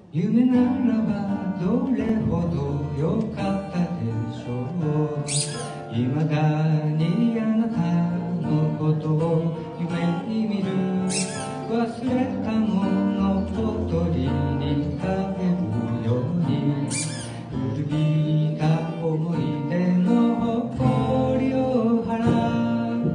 夢ならばどれほど良かったでしょう。未だにあなたのことを夢に見る。忘れたものを取りに帰るように、古びた思い出の誇りを払う。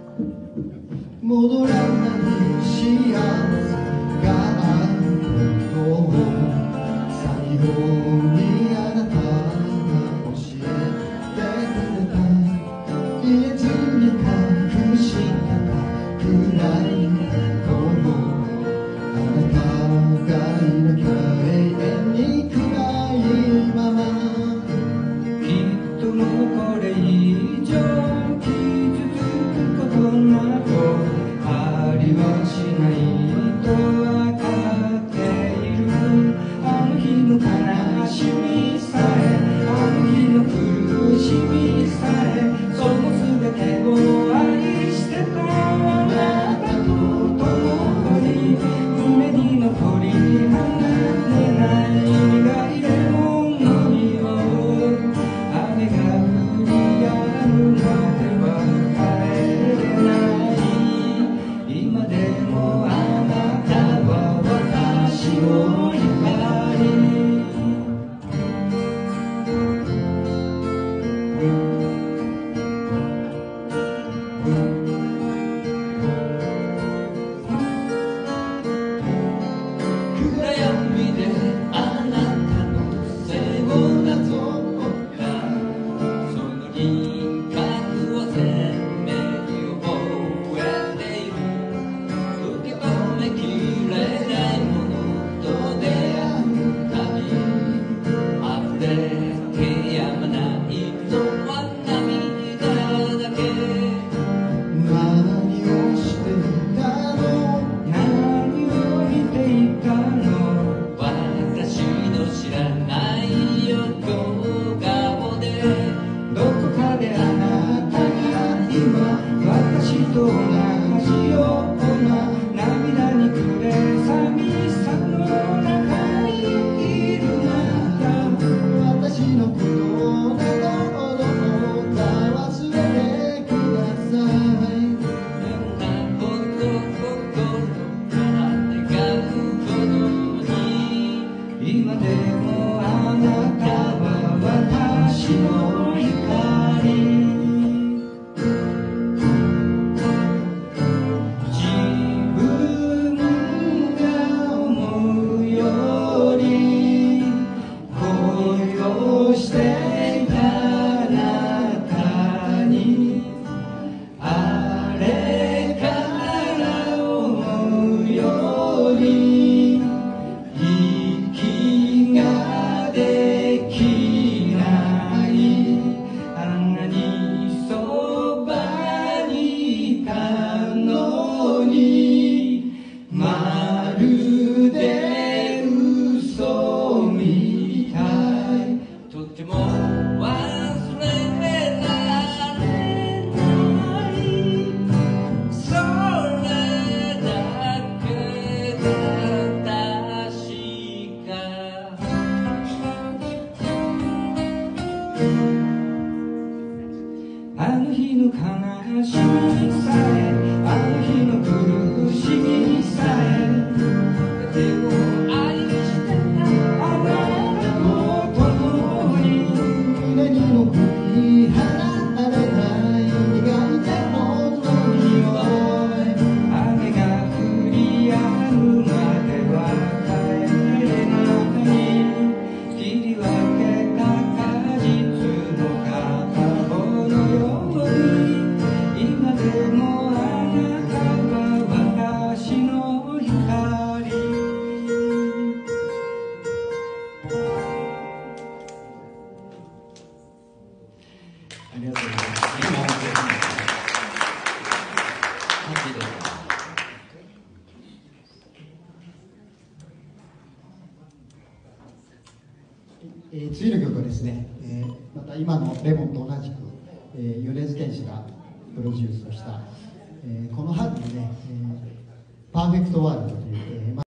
戻らない幸せがあることを最後にあなたが教えてくれた。言えずに隠してた暗いことも、あなたがいなきゃ永遠に暗いまま。 きっともうこれ以上傷つくことなどありはしないと分かっている。あの日の悲しみさえ、あの日の苦しみさえ、その全てを愛してたあなたと共に、胸に残り離れない苦いレモンの匂い。雨が降り止むまでは帰れない。今でもあなたは私の光。暗闇であなたの背をなぞったその輪郭を鮮明に覚えている。受け止めきれないものと出会うたび、溢れてやまないのは涙だけ。 何をしていたの？ 何を見ていたの？ 私の知らない横顔でどこかであなたが今私と同じような涙に暮れ寂しさの中にいるなら、 私のことなどどうか忘れてください。 どんなこと心から願うほどに今でもあなたは私の光。自分が思うより恋をしていたあなたに、あれから思うより息ができない。あんなにそばにいたのに、まるで嘘みたい。 とても忘れられない。それだけが確か。 あの日の悲しみさえ、あの日の苦しみさえ、 でも愛してたあなたと共に、 胸に残り離れない苦いレモンの匂い。 雨が降り止むまでは帰れない。切り分けた果実の片方のように、今でもあなたは私の光。ありがとうございます。 感じです。 次の曲はですね、また今のレモンと同じく、米津玄師がプロデュースをした、この春にね、パーフェクトワールドという